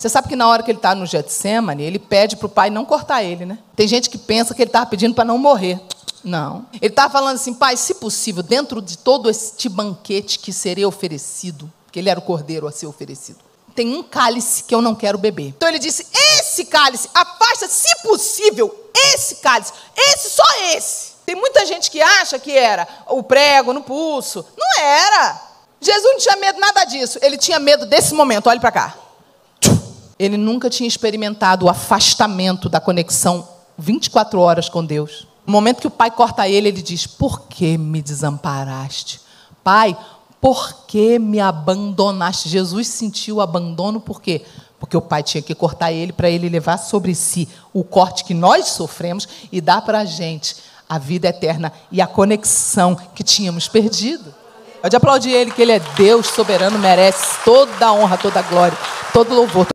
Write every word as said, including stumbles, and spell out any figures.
Você sabe que na hora que ele está no Getsemane, ele pede para o pai não cortar ele, né? Tem gente que pensa que ele estava pedindo para não morrer. Não. Ele estava falando assim, pai, se possível, dentro de todo este banquete que seria oferecido, que ele era o cordeiro a ser oferecido, tem um cálice que eu não quero beber. Então ele disse, esse cálice, afasta, se possível, esse cálice, esse, só esse. Tem muita gente que acha que era o prego no pulso. Não era. Jesus não tinha medo nada disso. Ele tinha medo desse momento, olhe para cá. Ele nunca tinha experimentado o afastamento da conexão vinte e quatro horas com Deus. No momento que o pai corta ele, ele diz, por que me desamparaste? Pai, por que me abandonaste? Jesus sentiu o abandono, por quê? Porque o pai tinha que cortar ele para ele levar sobre si o corte que nós sofremos e dar para a gente a vida eterna e a conexão que tínhamos perdido. Pode aplaudir ele, que ele é Deus soberano, merece toda a honra, toda a glória, todo louvor.